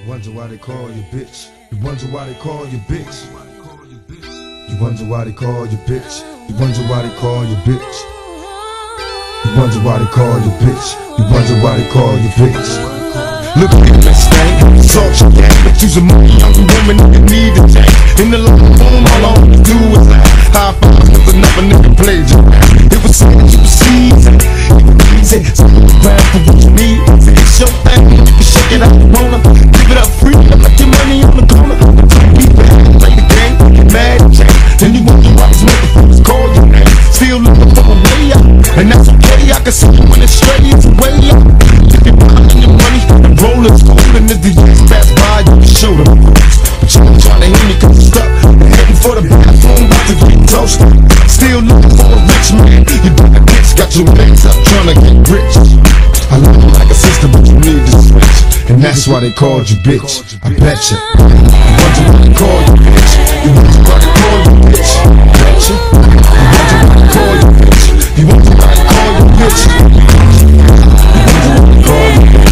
wonder why they call you bitch. You wonder why they call you bitch. You wonder why they call you bitch. You wonder why they call you bitch. You wonder why they call you bitch. You wonder why they call you bitch. Look at this thing, salt your gang, but you's a money hungry woman and you need a tank. In the locker room, all I wanna do is laugh. High five with another nigga played your ass. It was something you season, easy, so you grab for what you need. It's your thing, you can shake it out, you wanna give it up free, like your money on the corner. Keep it, play the game, get mad and change. Then you wonder why these motherfuckers call your name. Still looking for a way out, and that's okay. I can see you when it's straight, it's way out. If you're buying your money, rollers golden, if the years pass by, you can show them. But you ain't trying to hear me cause you're stuck, heading for the bathroom, about to get toasted. Still looking for a rich man, you got a bitch, got your legs up, trying to get rich. I love you like a sister, but you need to switch, and that's why they called you bitch. I betcha. You wonder why they call you bitch. You wonder why they call you bitch. I betcha. You wonder why they call you bitch. You wonder why they call you bitch. You wonder why they call you bitch.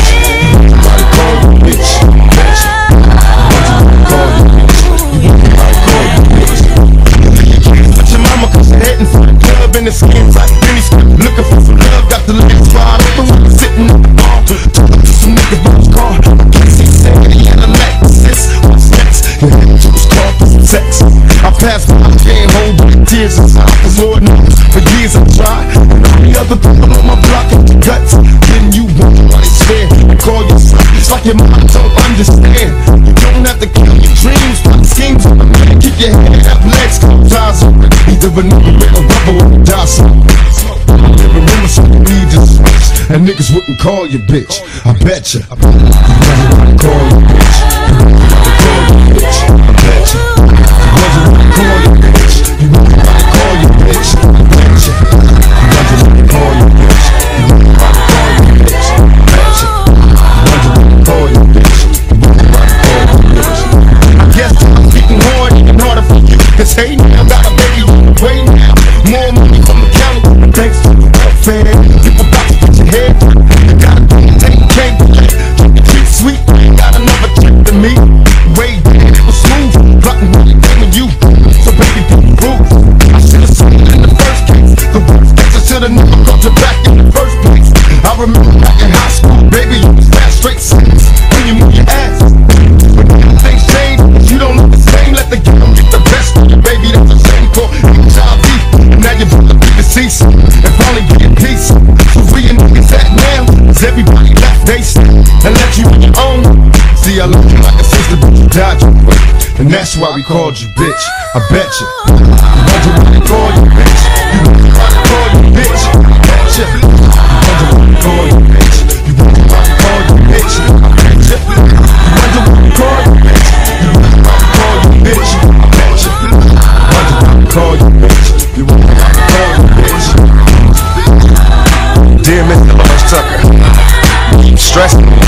Heading for the club in the skin tight, then he's looking for some love. Got the legs wide open, sitting at the bar, talking to some nigga about his car. I guess he said he had a Lexus. What's next? He headed to his car for some sex. I passed by, I can't hold back tears inside, cause Lord knows for years I've tried, and all the other people on my block have the guts. Then you wonder why they swear and call yourself. It's like your mind don't understand. You don't have to kill your dreams, plot schemes on the man. Keep your head up, legs closed, eyes open. Either a nigga with a rubber or a die smoke. Every rumor so you need to switch, and niggas wouldn't call you bitch. I betcha. You wonder why they call you bitch. You wonder why they call you bitch. I betcha. You wonder why they call you bitch. You wonder why they call you bitch. I betcha. You wonder why they call you bitch. You wonder why they call you bitch. I betcha. You wonder why they call you bitch. You wonder why they call you bitch. I guess I'm getting hard, even harder for you. Cause hey now, got a baby on the way now. More money from the county, thanks to the welfare. People about to get your head done. You gotta do it, take it, can't delay. Keep the treat sweet, ain't got another trick to me. Way down, it was smooth, plotting with the game of you. So baby, be rude. I should've seen it in the first case. The worst case, I should've never called you back in the first place. I remember back in high school, baby, you was fast straight six when you move your ass. But now things change, you don't look the same. Let the game get the best of you, baby. That's the same for HIV. Now you're about to be deceased and finally be in peace. So where your niggas at now? Cause everybody left they stand and left you on your own. See, I love you like a sister, but you died your way, and that's why we called you bitch. I betcha. You wonder why they call you bitch. You wonder why they call you bitch. I betcha. You wonder why they call you bitch. You wonder why they call you bitch. I betcha. You wonder why they call you bitch. You wonder why they call you bitch. I betcha. You wonder why they call you bitch. You wonder why they call you bitch. Dear Mr. Lawrence Tucker, you stressing me.